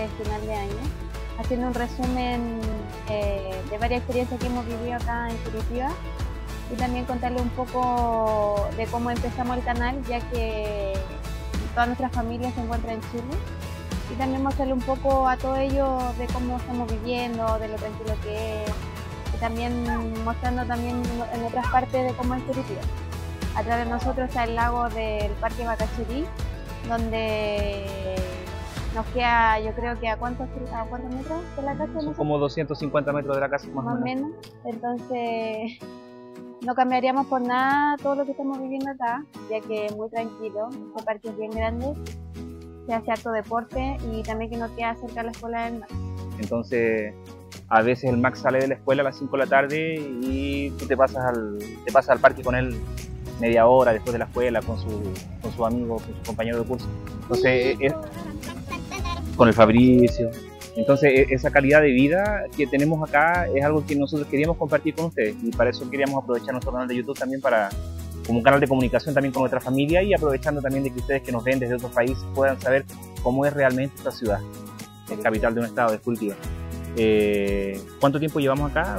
de final de año, haciendo un resumen de varias experiencias que hemos vivido acá en Curitiba y también contarle un poco de cómo empezamos el canal, ya que toda nuestra familia se encuentra en Chile, y también mostrarle un poco a todo ello de cómo estamos viviendo, de lo tranquilo que es, y también mostrando también en otras partes de cómo es Curitiba. Atrás de nosotros está el lago del Parque Bacacherí, donde nos queda, yo creo que a cuántos metros de la casa. Son como 250 metros de la casa más o menos. Entonces no cambiaríamos por nada todo lo que estamos viviendo acá, ya que es muy tranquilo, este parque es bien grande, se hace harto deporte y también que nos queda cerca de la escuela del Max. Entonces a veces el Max sale de la escuela a las 5 de la tarde y tú te pasas al parque con él media hora después de la escuela, con su amigo, con su compañero de curso. Entonces, con el Fabricio. Entonces, esa calidad de vida que tenemos acá es algo que nosotros queríamos compartir con ustedes, y para eso queríamos aprovechar nuestro canal de YouTube también como un canal de comunicación también con nuestra familia, y aprovechando también de que ustedes que nos ven desde otros países puedan saber cómo es realmente esta ciudad, es capital de un estado, de Curitiba. ¿Cuánto tiempo llevamos acá?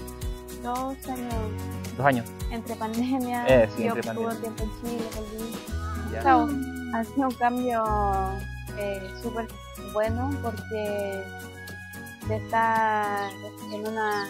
2 años. 2 años. Entre pandemia, sí, yo entre tuve pandemia. tiempo en Chile, volví. Ya. Claro, ha sido un cambio súper bueno, porque de estar en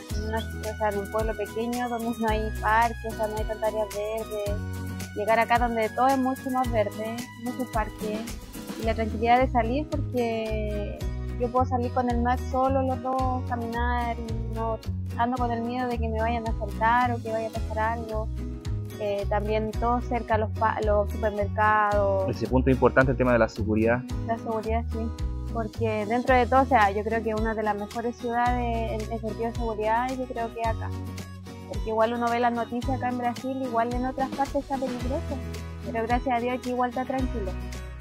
en un pueblo pequeño donde no hay parques, o sea, no hay tantas áreas verdes, llegar acá donde todo es mucho más verde, muchos parques, y la tranquilidad de salir, porque yo puedo salir con el Max solo, los dos, caminar, y no ando con el miedo de que me vayan a asaltar o que vaya a pasar algo. También todo cerca, los supermercados. Ese punto importante, el tema de la seguridad. La seguridad, sí, porque dentro de todo, o sea, yo creo que una de las mejores ciudades en sentido de seguridad, yo creo que acá. Porque igual uno ve las noticias acá en Brasil, igual en otras partes está peligroso, pero gracias a Dios aquí igual está tranquilo.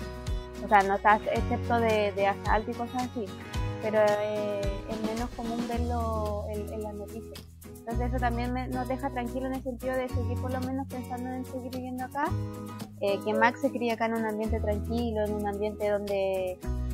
O sea, no está excepto de asalto y cosas así, pero es menos común verlo en las noticias. Entonces eso también nos deja tranquilo en el sentido de seguir por lo menos pensando en seguir viviendo acá, que Max se cría acá en un ambiente tranquilo, en un ambiente donde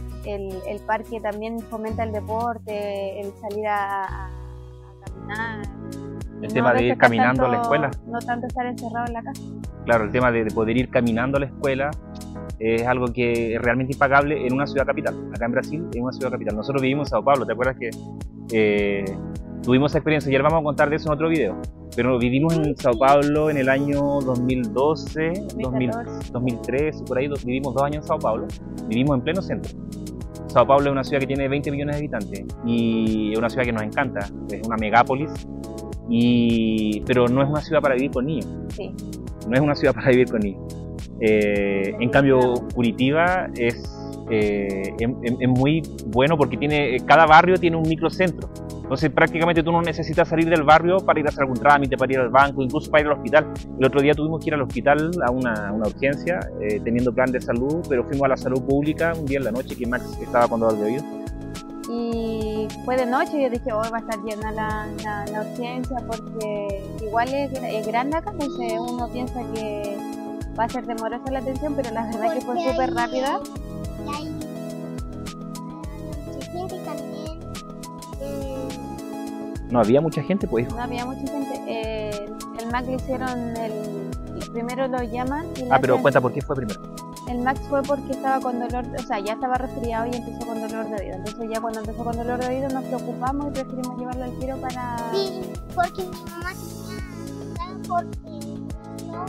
el parque también fomenta el deporte, el salir a caminar. El tema de ir caminando a la escuela. No tanto estar encerrado en la casa. Claro, el tema de poder ir caminando a la escuela es algo que es realmente impagable en una ciudad capital. Acá en Brasil, en una ciudad capital. Nosotros vivimos en Sao Paulo, ¿te acuerdas que tuvimos esa experiencia? Ya les vamos a contar de eso en otro video. Pero vivimos en Sao Paulo en el año 2012, 2013, por ahí, vivimos 2 años en Sao Paulo. Vivimos en pleno centro. Sao Paulo es una ciudad que tiene 20 millones de habitantes y es una ciudad que nos encanta, es una megápolis, pero no es una ciudad para vivir con niños. Sí. No es una ciudad para vivir con niños. En cambio, Curitiba es muy bueno porque cada barrio tiene un microcentro. Entonces prácticamente tú no necesitas salir del barrio para ir a hacer algún trámite, para ir al banco, incluso para ir al hospital. El otro día tuvimos que ir al hospital a una urgencia, teniendo plan de salud, pero fuimos a la salud pública un día en la noche que Max estaba con dolor de oído. Y fue de noche y yo dije, hoy va a estar llena la urgencia, porque igual es grande acá, entonces uno piensa que va a ser demorosa la atención, pero la verdad que fue súper rápida. No había mucha gente, pues. No había mucha gente. El Max le hicieron primero lo llaman. Pero cuenta por qué fue primero. El Max fue porque estaba con dolor, o sea, ya estaba resfriado y empezó con dolor de oído. Entonces ya cuando empezó con dolor de oído nos preocupamos y preferimos llevarlo al tiro para... Sí, porque mi mamá tenía porque no,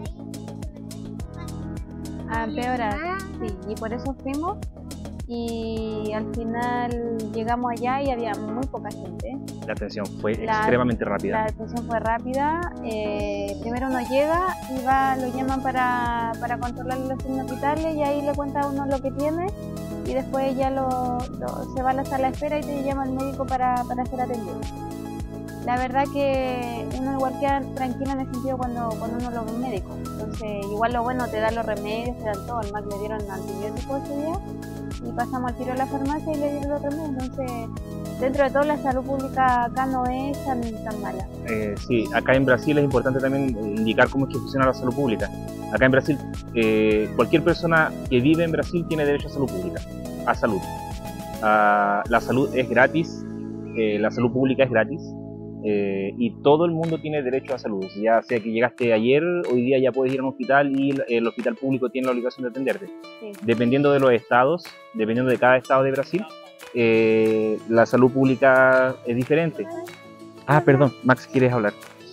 a empeorar. Sí, y por eso fuimos. Y al final llegamos allá y había muy poca gente. La atención fue extremadamente rápida. La atención fue rápida. Primero uno llega y lo llaman para controlar los signos vitales, y ahí le cuenta a uno lo que tiene, y después ya se va a la sala de espera y te llama el médico para ser atendido. La verdad que uno igual queda tranquilo en el sentido cuando uno lo ve un médico. Entonces igual lo bueno, te dan los remedios, te dan todo. Al Max le dieron antibióticos ese día y pasamos al tiro a la farmacia y le dieron los remedios. Entonces dentro de todo la salud pública acá no es tan mala. Sí, acá en Brasil es importante también indicar cómo es que funciona la salud pública. Acá en Brasil cualquier persona que vive en Brasil tiene derecho a salud pública, a salud. La salud es gratis, la salud pública es gratis, y todo el mundo tiene derecho a salud. Ya sea que llegaste ayer, hoy día ya puedes ir a un hospital y el hospital público tiene la obligación de atenderte. Sí. Dependiendo de los estados, dependiendo de cada estado de Brasil, la salud pública es diferente. Ah, perdón, Max, ¿quieres hablar?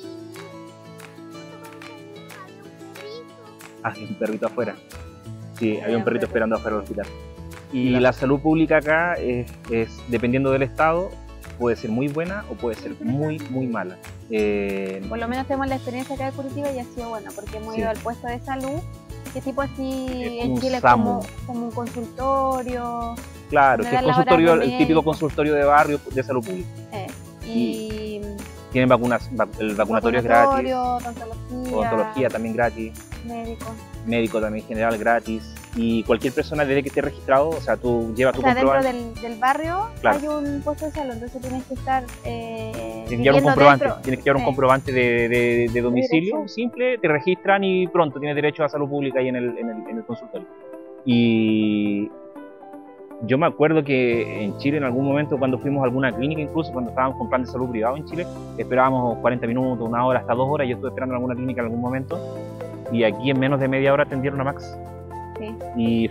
Ah, hay un perrito afuera. Sí, había un perrito esperando afuera del hospital. Y la salud pública acá es dependiendo del estado, puede ser muy buena o puede ser muy, muy mala. Por lo menos tenemos la experiencia acá de Curitiba y ha sido buena, porque hemos ido al puesto de salud, que tipo así en Chile es como un consultorio. Claro, que es consultorio, el típico consultorio de barrio de salud pública. Y tienen vacunas, el vacunatorio es gratis. Odontología también gratis. Médico también general gratis. Y cualquier persona desde que esté registrado, o sea, tú llevas tu comprobante. Dentro del barrio hay un puesto de salud, entonces tienes que estar tienes que llevar un comprobante de domicilio simple, te registran y pronto tienes derecho a salud pública ahí en el consultorio. Y yo me acuerdo que en Chile en algún momento cuando fuimos a alguna clínica, incluso cuando estábamos con plan de salud privado en Chile, esperábamos 40 minutos, una hora, hasta 2 horas. Yo estuve esperando en alguna clínica en algún momento y aquí en menos de media hora atendieron a Max. Sí. Y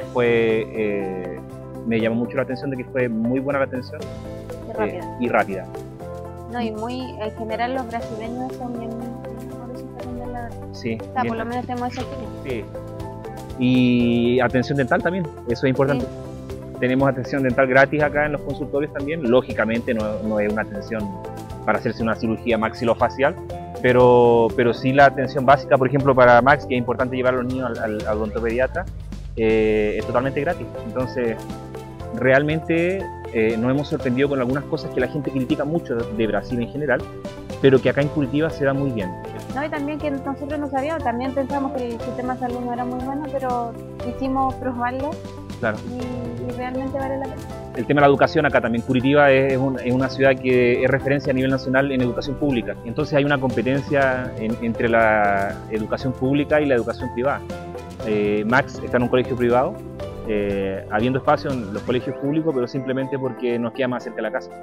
me llamó mucho la atención de que fue muy buena la atención y rápida. No, y en general los brasileños son bien amorosos también, la verdad. Sí. O sea, por lo menos tenemos eso aquí. Sí. Y atención dental también, eso es importante. Sí. Tenemos atención dental gratis acá en los consultorios también. Lógicamente no es una atención para hacerse una cirugía maxilofacial, pero sí la atención básica, por ejemplo, para Max, que es importante llevar a los niños al odontopediatra, es totalmente gratis. Entonces, realmente nos hemos sorprendido con algunas cosas que la gente critica mucho de Brasil en general, pero que acá en Curitiba se da muy bien. No, y también que nosotros no sabíamos, también pensamos que el sistema de salud no era muy bueno, pero quisimos probarlo. Claro. Y realmente vale la pena. El tema de la educación acá también, Curitiba es una ciudad que es referencia a nivel nacional en educación pública. Entonces hay una competencia entre la educación pública y la educación privada. Max está en un colegio privado, habiendo espacio en los colegios públicos, pero simplemente porque nos queda más cerca de la casa.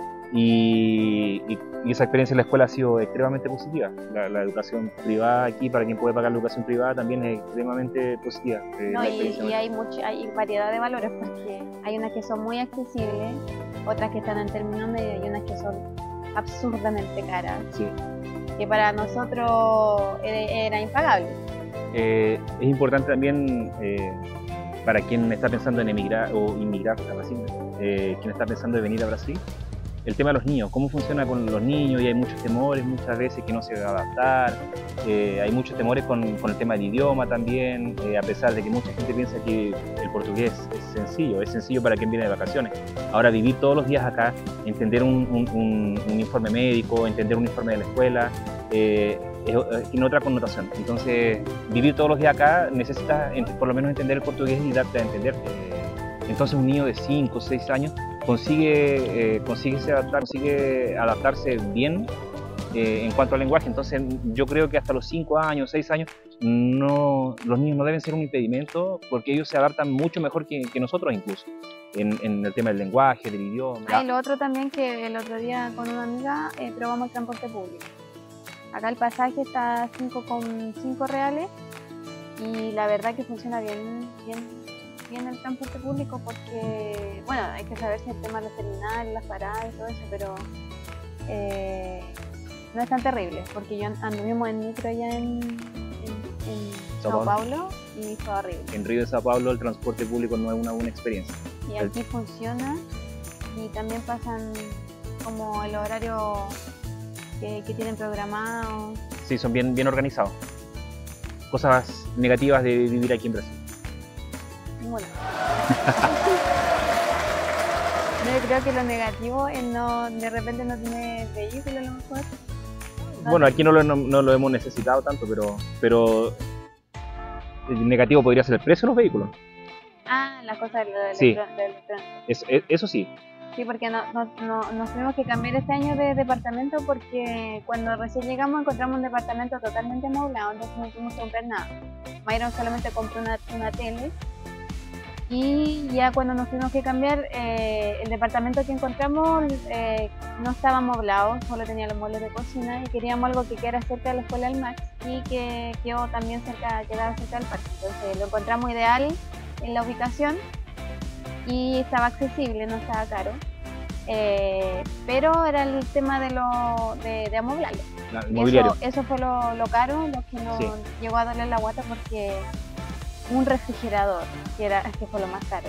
Y esa experiencia en la escuela ha sido extremadamente positiva. La educación privada aquí, para quien puede pagar la educación privada, también es extremadamente positiva. No, y hay variedad de valores, porque hay unas que son muy accesibles, otras que están en términos medios y unas que son absurdamente caras, sí, que para nosotros era impagable. Es importante también para quien está pensando en emigrar o inmigrar a Brasil, quien está pensando en venir a Brasil, el tema de los niños, cómo funciona con los niños, y hay muchos temores muchas veces que no se va a adaptar, hay muchos temores con el tema del idioma también, a pesar de que mucha gente piensa que el portugués es sencillo para quien viene de vacaciones. Ahora vivir todos los días acá, entender un informe médico, entender un informe de la escuela, tiene otra connotación. Entonces, vivir todos los días acá necesitas por lo menos entender el portugués y darte a entender. Entonces un niño de 5 o 6 años consigue adaptarse bien en cuanto al lenguaje. Entonces yo creo que hasta los 5 años, 6 años, los niños no deben ser un impedimento, porque ellos se adaptan mucho mejor que nosotros incluso, en el tema del lenguaje, del idioma. Y lo otro también, que el otro día con una amiga probamos el transporte público. Acá el pasaje está a 5,5 reales y la verdad que funciona bien el transporte público, porque, bueno, hay que saberse el tema de los terminales, las paradas y todo eso, pero no es tan terrible, porque yo anduvimos en micro allá en Sao Paulo y fue horrible. En Río de Sao Paulo el transporte público no es una buena experiencia. Y aquí funciona, y también pasan como el horario que tienen programado. Sí, son bien organizados. Cosas negativas de vivir aquí en Brasil. Bueno. Yo creo que lo negativo es de repente no tener vehículo a lo mejor. Bueno, aquí no lo hemos necesitado tanto, pero el negativo podría ser el precio de los vehículos. Ah, la cosa del sí. electrónico. Eso sí. Sí, porque nos tuvimos que cambiar este año de departamento, porque cuando recién llegamos encontramos un departamento totalmente amoblado, entonces no tuvimos que comprar nada. Mayron solamente compró una tele Y ya cuando nos tuvimos que cambiar, el departamento que encontramos no estaba amoblado, solo tenía los muebles de cocina y queríamos algo que quedara cerca de la escuela del Max y que quedó también quedaba cerca del parque. Entonces lo encontramos ideal en la ubicación y estaba accesible, no estaba caro. Pero era el tema de amoblarlo. El mobiliario. Eso fue lo caro, lo que nos llegó a doler la guata, porque un refrigerador, que fue lo más caro,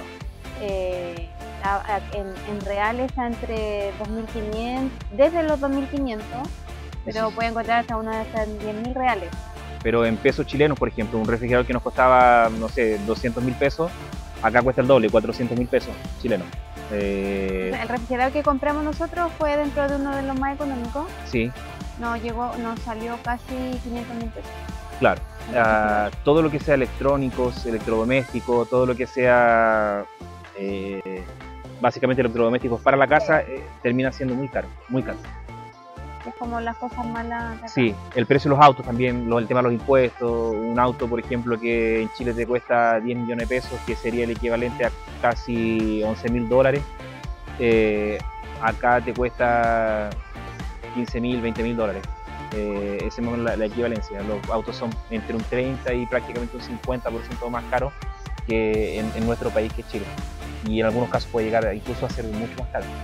en real está entre 2.500, desde los 2.500, pero puede encontrar hasta uno de 10.000 reales. Pero en pesos chilenos, por ejemplo, un refrigerador que nos costaba, no sé, 200.000 pesos, acá cuesta el doble, 400.000 pesos chilenos. El refrigerador que compramos nosotros fue dentro de uno de los más económicos. Sí. Nos salió casi 500.000 pesos. Claro. Todo lo que sea electrónicos, electrodomésticos, todo lo que sea básicamente electrodomésticos para la casa, termina siendo muy caro, muy caro. Es como las cosas malas. Sí, el precio de los autos también, el tema de los impuestos. Un auto, por ejemplo, que en Chile te cuesta 10 millones de pesos, que sería el equivalente a casi 11.000 dólares, acá te cuesta 15.000, 20.000 dólares. Esa es la equivalencia. Los autos son entre un 30 y prácticamente un 50% más caros que en nuestro país, que es Chile. Y en algunos casos puede llegar incluso a ser mucho más caro.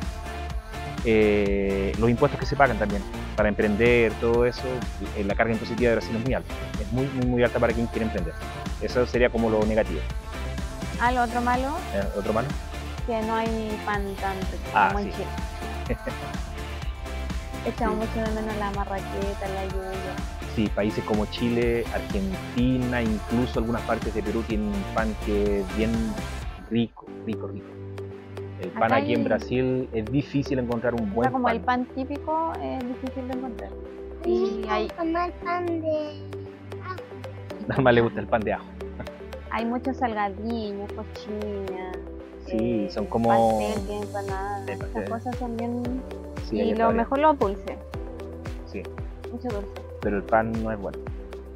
Los impuestos que se pagan también para emprender, todo eso, la carga impositiva de Brasil es muy alta, es muy alta para quien quiere emprender. Eso sería como lo negativo. Lo otro malo, ¿Otro malo? que no hay pan tan rico como en Chile. Echamos mucho de menos la marraqueta, la lluvia. Sí, países como Chile, Argentina, incluso algunas partes de Perú tienen un pan que es bien rico. El pan aquí en Brasil es difícil encontrar un buen pan. Como el pan típico es difícil de encontrar. Y hay comer pan de ajo. Nada más le gusta el pan de ajo. Hay muchos salgadillos, cochinas. Sí, son como... pastel, empanadas, esas cosas son bien... Sí, y lo mejor los dulces. Sí. Mucho dulce. Pero el pan no es bueno.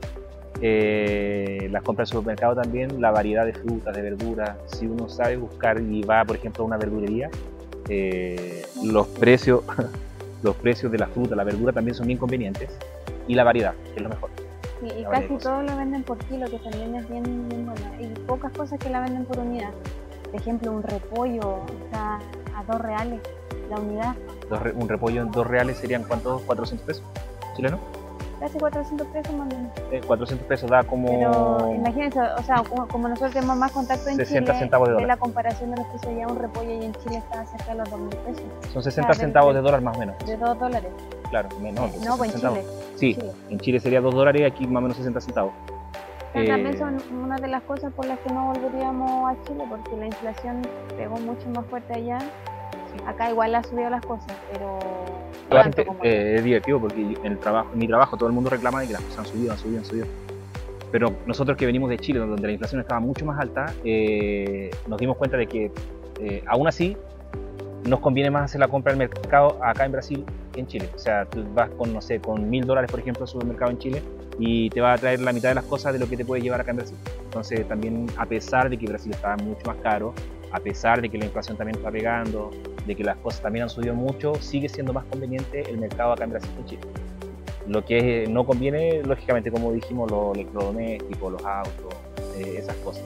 Las compras en supermercado también, la variedad de frutas, de verduras. Si uno sabe buscar y va, por ejemplo, a una verdulería, los precios de la fruta, la verdura también son bien convenientes, y la variedad, que es lo mejor. Sí, y casi todo lo venden por kilo, que también es bien bueno. Hay pocas cosas que la venden por unidad. Por ejemplo, un repollo está a 2 reales la unidad. Un repollo en 2 reales serían ¿cuántos? ¿400 pesos chilenos? Casi 400 pesos más o menos. 400 pesos da como... Pero imagínense, o sea, como nosotros tenemos más contacto en 60 Chile, centavos de dólar. la comparación de los precios, ya un repollo y en Chile está cerca de los 2.000 pesos. Son 60 centavos de dólar más o menos. De 2 dólares. Claro, No, pues en Chile. Sí, Chile. En Chile sería 2 dólares, aquí más o menos 60 centavos. Pero también son una de las cosas por las que no volveríamos a Chile, porque la inflación pegó mucho más fuerte allá. Acá igual ha subido las cosas, pero... es divertido porque en mi trabajo todo el mundo reclama de que las cosas han subido. Pero nosotros que venimos de Chile, donde la inflación estaba mucho más alta, nos dimos cuenta de que aún así nos conviene más hacer la compra del mercado acá en Brasil que en Chile. O sea, tú vas con, no sé, con $1.000 por ejemplo al supermercado en Chile y te va a traer la mitad de las cosas de lo que te puede llevar acá en Brasil. Entonces también, a pesar de que Brasil estaba mucho más caro, a pesar de que la inflación también está pegando, de que las cosas también han subido mucho, sigue siendo más conveniente el mercado acá en Brasil que en Chile. Lo que no conviene, lógicamente, como dijimos, los electrodomésticos, los autos, esas cosas.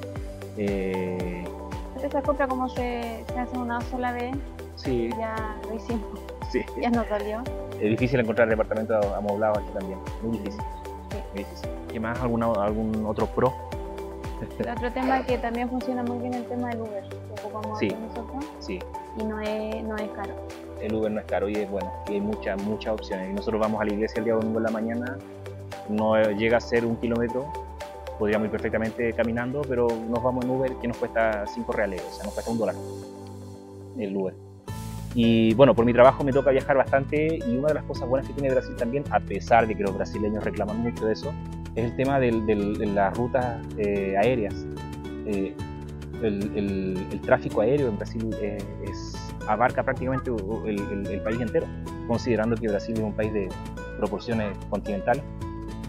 Esa compra como se hace una sola vez, sí. Ya lo hicimos, sí. Ya nos dolió. Es difícil encontrar departamentos amoblados aquí también, muy difícil. Sí. Muy difícil. ¿Qué más? ¿Algún otro pro? El otro tema que también funciona muy bien, el tema del Uber, que ocupamos nosotros, y no es caro. El Uber no es caro y es bueno, y hay muchas opciones. Y nosotros vamos a la iglesia el día domingo en la mañana, no llega a ser 1 kilómetro, podríamos ir perfectamente caminando, pero nos vamos en Uber, que nos cuesta 5 reales, o sea, nos cuesta $1 el Uber. Y bueno, por mi trabajo me toca viajar bastante, y una de las cosas buenas que tiene Brasil también, a pesar de que los brasileños reclaman mucho de eso, es el tema de las rutas aéreas. El tráfico aéreo en Brasil abarca prácticamente el país entero, considerando que Brasil es un país de proporciones continentales.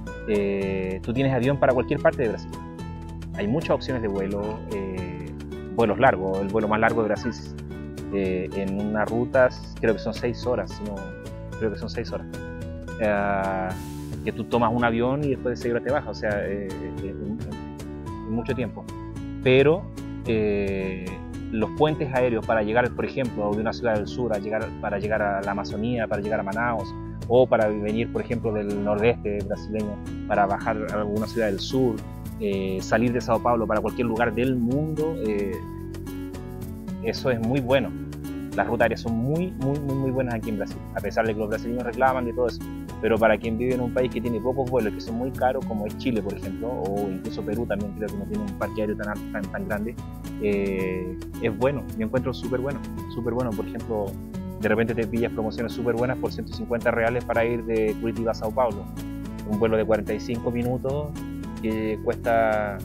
Tú tienes avión para cualquier parte de Brasil. Hay muchas opciones de vuelo, vuelos largos. El vuelo más largo de Brasil en una ruta creo que son 6 horas, creo que son 6 horas. Que tú tomas un avión y después de 6 horas te bajas, o sea, mucho tiempo. Pero los puentes aéreos para llegar, por ejemplo, de una ciudad del sur para llegar a la Amazonía, para llegar a Manaus, o para venir, por ejemplo, del nordeste brasileño para bajar a alguna ciudad del sur, salir de Sao Paulo para cualquier lugar del mundo, eso es muy bueno. Las rutas aéreas son muy buenas aquí en Brasil, a pesar de que los brasileños reclaman de todo eso. Pero para quien vive en un país que tiene pocos vuelos, que son muy caros, como es Chile, por ejemplo, o incluso Perú también, creo que no tiene un parque aéreo tan grande, es bueno, yo encuentro súper bueno. Por ejemplo, de repente te pillas promociones súper buenas por 150 reales para ir de Curitiba a Sao Paulo. Un vuelo de 45 minutos que cuesta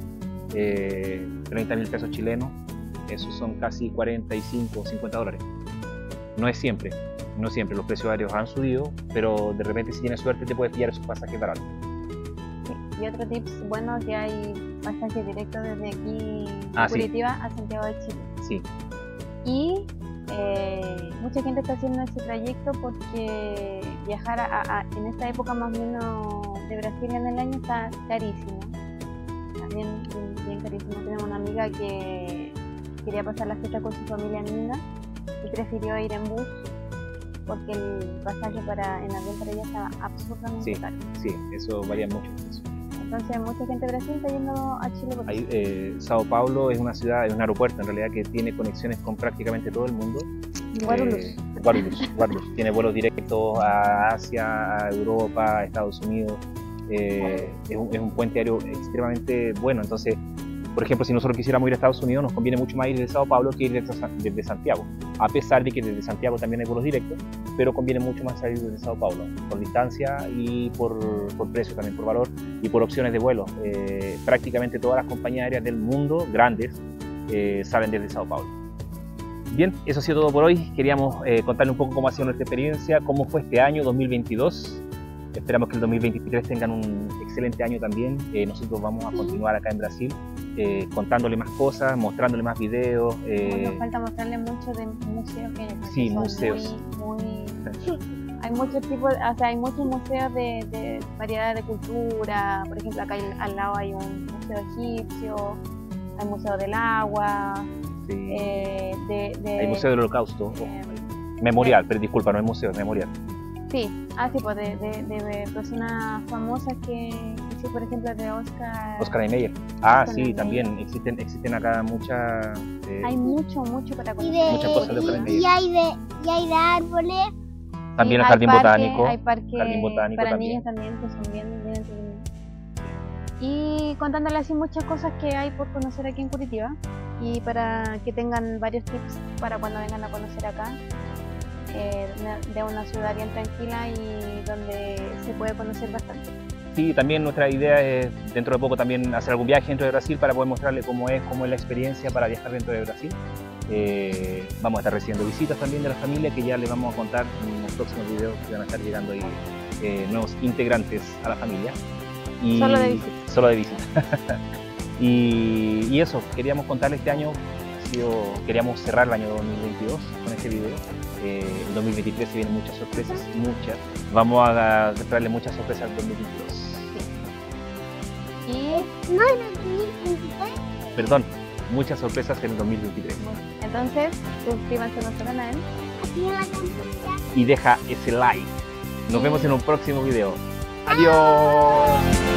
30.000 pesos chilenos, esos son casi 45 o 50 dólares. No siempre, los precios aéreos han subido, pero de repente si tienes suerte te puedes pillar esos pasajes baratos. Sí. Y otro tips bueno, que hay pasajes directos desde aquí de Curitiba a Santiago de Chile. Sí. Y mucha gente está haciendo ese trayecto porque viajar en esta época más o menos de Brasil en el año está carísimo. También bien carísimo. Tenemos una amiga que quería pasar la fiesta con su familia en Mina y prefirió ir en bus porque el pasaje en avión para ella estaba absurdamente caro. Sí, eso varía mucho. Entonces mucha gente de Brasil está yendo a Chile. Sao Paulo es una ciudad, es un aeropuerto en realidad que tiene conexiones con prácticamente todo el mundo. Guarulhos. Tiene vuelos directos a Asia, a Europa, a Estados Unidos. Es un puente aéreo extremadamente bueno. Entonces, por ejemplo, si nosotros quisiéramos ir a Estados Unidos, nos conviene mucho más ir de Sao Paulo que ir desde Santiago. A pesar de que desde Santiago también hay vuelos directos, pero conviene mucho más salir desde Sao Paulo, por distancia y por precio también, por valor y por opciones de vuelo. Prácticamente todas las compañías aéreas del mundo, grandes, salen desde Sao Paulo. Bien, eso ha sido todo por hoy. Queríamos contarle un poco cómo ha sido nuestra experiencia, cómo fue este año 2022. Esperamos que el 2023 tengan un excelente año también. Nosotros vamos a continuar acá en Brasil contándole más cosas, mostrándole más videos. Nos falta mostrarle mucho de museos que hay acá. Sí, museos. Hay muchos tipos, o sea, hay muchos museos de variedad de cultura. Por ejemplo, acá al lado hay un museo egipcio, hay museo del agua. Sí. Hay museo del Holocausto. Memorial, pero disculpa, no es museo, es memorial. Sí, pues de personas famosas que sí, por ejemplo, de Oscar Niemeyer. Sí, también existen acá muchas. Hay mucho para conocer. Muchas cosas de Oscar Niemeyer. Y hay de árboles. También el jardín botánico. Hay parques para también. niños también, que son bien entretenidos. Y contándole así muchas cosas que hay por conocer aquí en Curitiba y para que tengan varios tips para cuando vengan a conocer acá. De una ciudad bien tranquila y donde se puede conocer bastante. Sí, también nuestra idea es dentro de poco también hacer algún viaje dentro de Brasil para poder mostrarle cómo es la experiencia para viajar dentro de Brasil. Vamos a estar recibiendo visitas también de la familia que ya les vamos a contar en los próximos videos que van a estar llegando ahí nuevos integrantes a la familia. Solo de visita. y eso, queríamos contarles este año. Queríamos cerrar el año 2022 con este video. El 2023 se vienen muchas sorpresas, Vamos a traerle muchas sorpresas al 2022. Sí. ¿Y no en el 2023? Perdón, muchas sorpresas en el 2023. Entonces, suscríbanse a nuestro canal. Activen la campanita. Y deja ese like. Nos vemos en un próximo video. ¡Adiós!